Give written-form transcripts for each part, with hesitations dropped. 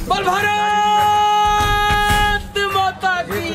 बोल भारत माता की।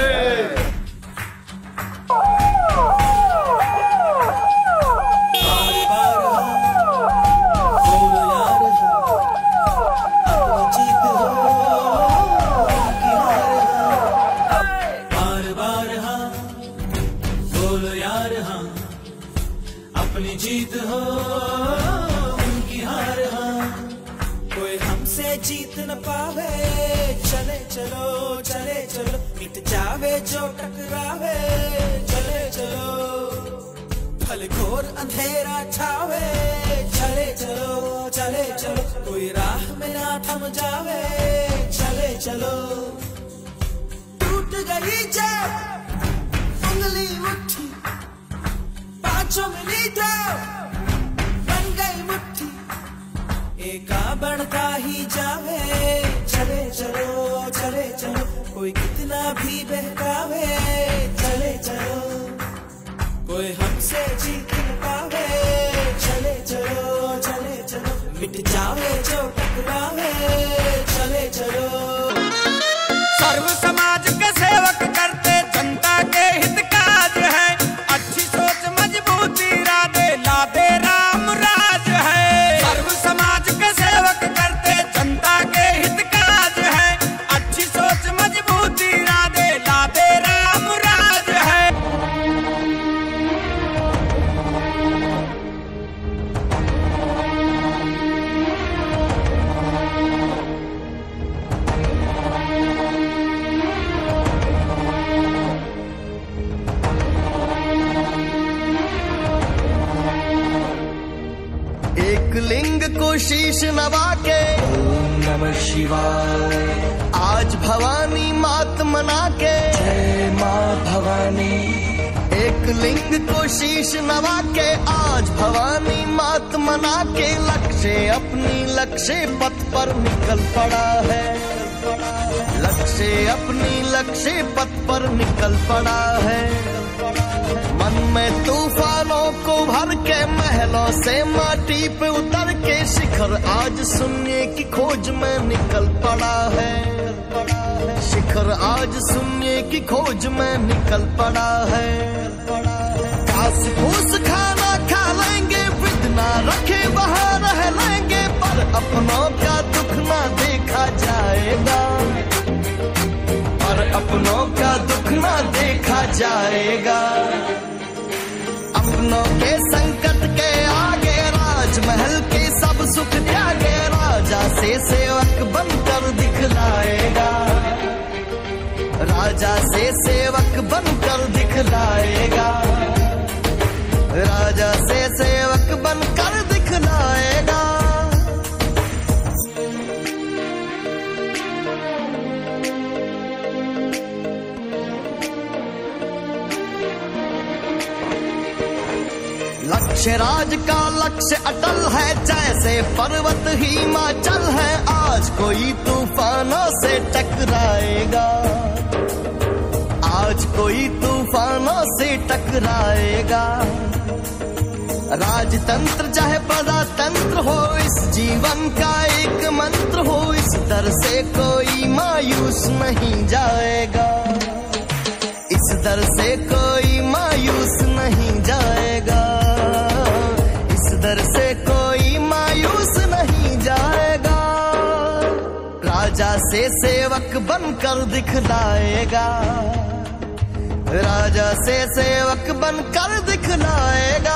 अपनी जीत हो उनकी हार हाँ, कोई हमसे जीत न पावे। चले चलो चले चलो, मिट जावे जो टकरावे। चले चलो भले घोर अंधेरा छावे। चले चलो चले चलो, कोई राह में ना थम जावे। चले चलो टूट गई जब उंगली उठी, पांचों मिली तो बन गई मुट्ठी। एका बढ़ता ही जावे। चले चलो चले चलो, कोई कितना भी बहकावे। चले चलो कोई हमसे जीत न पावे। चले चलो चले चलो, मिट जावे जो टकरावे। चले चलो सर्व समाज के सेवक करते जनता के हित काज है। अच्छी सोच मजबूती इरादे लादे राम राज है। सर्व समाज के सेवक करते जनता के हित काज है। अच्छी सोच मजबूती इरादे लादे राम राज है। एक लिंग को शीश नवा के ओम नमः शिवाय, आज भवानी मात मना के जय माँ भवानी। एक लिंग को शीश नवा के आज भवानी मात मना के, लक्ष्य अपनी लक्ष्य पथ पर निकल पड़ा है। लक्ष्य अपनी लक्ष्य पथ पर निकल पड़ा है। मन में तूफानों को भर के महलों से माटी पे उतर के, शिखर आज शून्य की खोज में निकल पड़ा है। शिखर आज शून्य की खोज में निकल पड़ा है। घास फूस खाना खा लेंगे, विघ्ना रखे वहाँ रह लेंगे, पर अपनों का दुख ना देखा जाएगा। पर अपनों का दुख ना देखा जाएगा। अपनों के संकट के आगे राजमहल के सब सुख त्यागे, राजा से सेवक बनकर दिखलाएगा। राजा से सेवक बनकर दिखलाएगा। राजा से सेवक बनकर दिखलाएगा। लक्ष्य राज का लक्ष्य अटल है, जैसे पर्वत हिमाचल है। आज कोई तूफानों से टकराएगा। आज कोई तूफानों से टकराएगा। राजतंत्र चाहे प्रजातंत्र हो, इस जीवन का एक मंत्र हो। इस दर से कोई मायूस नहीं जाएगा। इस दर से कोई मायूस नहीं जाएगा। इस दर से कोई मायूस नहीं जाएगा। राजा से सेवक बनकर दिखलाएगा। राजा से सेवक बनकर दिखलाएगा।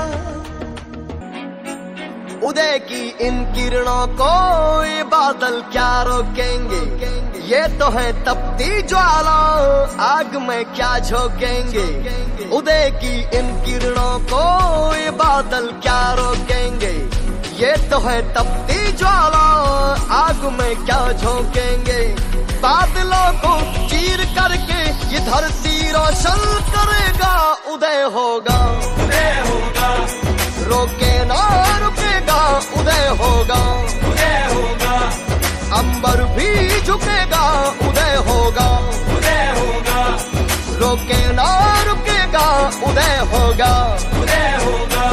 उदय की इन किरणों को ये बादल क्या रोकेंगे। ये तो है तपती ज्वाला, आग में क्या झोंकेंगे। उदय की इन किरणों को ये बादल क्या रोकेंगे। ये तो है तपती ज्वाला, आग में क्या झोंकेंगे। बादलों को चीर करके ये धरती रोशन करेगा। उदय होगा, उदय होगा, रोके ना रुकेगा। उदय होगा, उदय होगा, अंबर भी झुकेगा। उदय होगा, उदय होगा, रोके ना रुकेगा। उदय होगा, उदय होगा,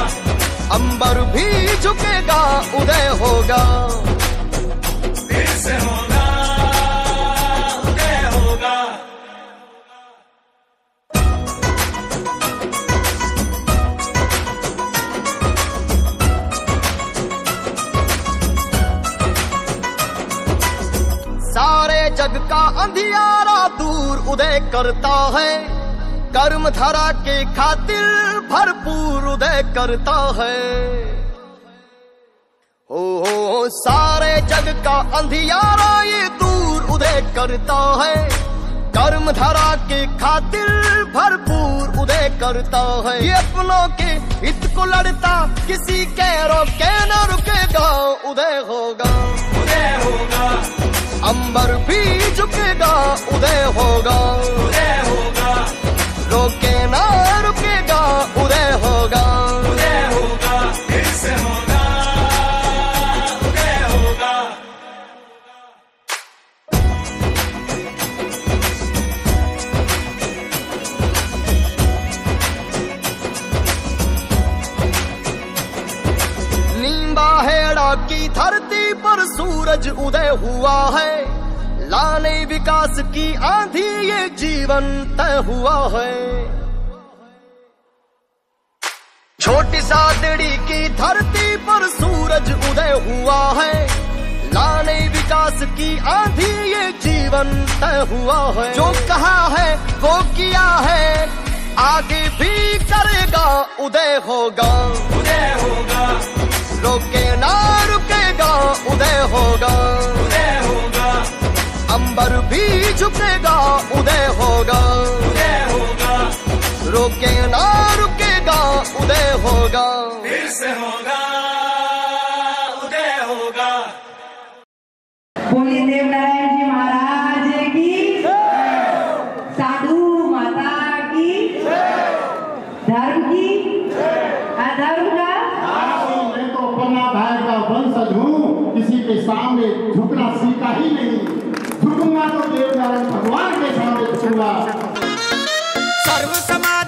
अंबर भी झुकेगा। उदय होगा, फिर से होगा। सारे जग का अंधियारा दूर उदय करता है, कर्म धरा के खातिर भरपूर उदय करता है। हो सारे जग का अंधियारा ये दूर उदय करता है, कर्म धरा के खातिर भरपूर उदय करता है। ये अपनों के हित को लड़ता, किसी के रोके न रुकेगा, उदय होगा, उदय होगा, अंबर भी झुकेगा, उदय होगा, उदय होगा, रोके ना रुकेगा, उदय होगा, उदय होगा, फिर से होगा, उदय होगा। नींबा हेड़ा की धरती पर सूरज उदय हुआ है, लाने विकास की आंधी ये जीवन तय हुआ है। छोटी सादड़ी की धरती पर सूरज उदय हुआ है, लाने विकास की आंधी ये जीवन तय हुआ है। जो कहा है वो किया है, आगे भी करेगा, उदय होगा, उदय होगा, रोके ना रुकेगा, उदय होगा, उदय होगा, अंबर भी झुकेगा, उदय होगा, उदय होगा, रोके ना रुकेगा, उदय होगा, फिर से होगा, उदय होगा। बोलिए देवनारायण जी महाराज की, साधु माता की, धर्म की, अधर्म का। मैं तो अपना भाई का वंशज हूँ, किसी के सामने झुकना सीखा ही नहीं। झुकूंगा तो देवनारायण भगवान के सामने झुकूंगा। सर्व समाज